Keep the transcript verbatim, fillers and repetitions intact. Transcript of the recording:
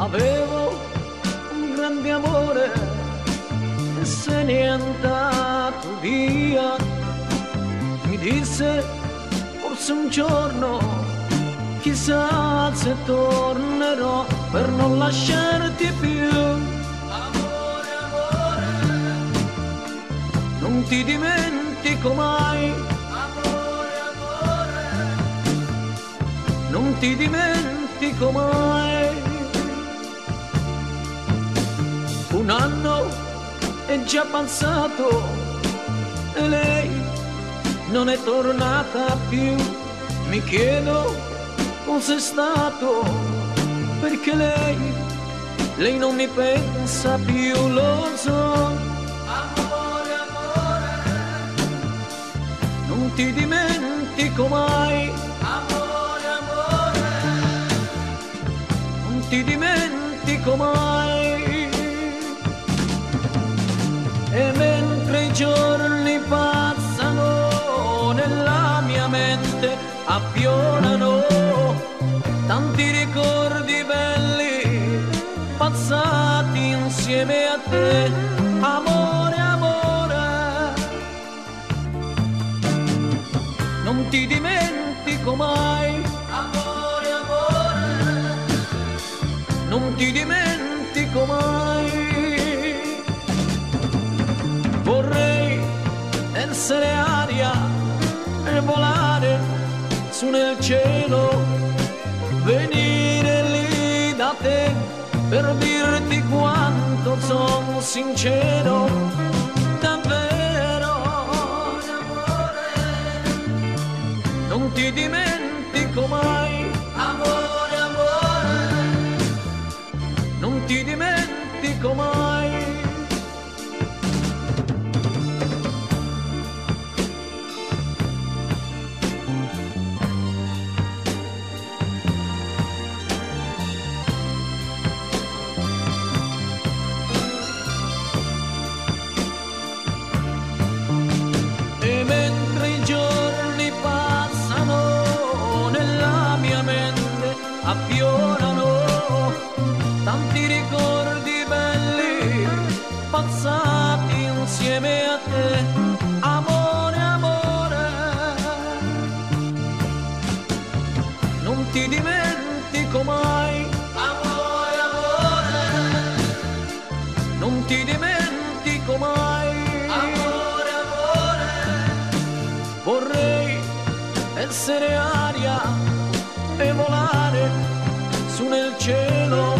Avevo un grande amore e se ne è andato via. Mi disse forse un giorno, chissà se tornerò per non lasciarti più. Amore, amore, non ti dimentico mai. Amore, amore, non ti dimentico mai. Un anno è già passato e lei non è tornata più. Mi chiedo cos'è stato, perché lei, lei non mi pensa più, lo so. Amore, amore, non ti dimentico mai. Amore, amore, non ti dimentico mai. E mentre i giorni passano nella mia mente affiorano tanti ricordi belli passati insieme a te. Amore, amore, non ti dimentico mai. Amore, amore, non ti dimentico mai. Vorrei essere aria e volare su nel cielo, venire lì da te per dirti quanto sono sincero, davvero. Amore, non ti dimentico mai. Amore, amore, non ti dimentico mai. E mentre i giorni passano nella mia mente affiorano tanti ricordi belli passati insieme a te. Amore, amore, non ti dimentico mai. Amore, amore, non ti dimentico mai. Amore, amore, vorrei essere aria e volare su nel cielo,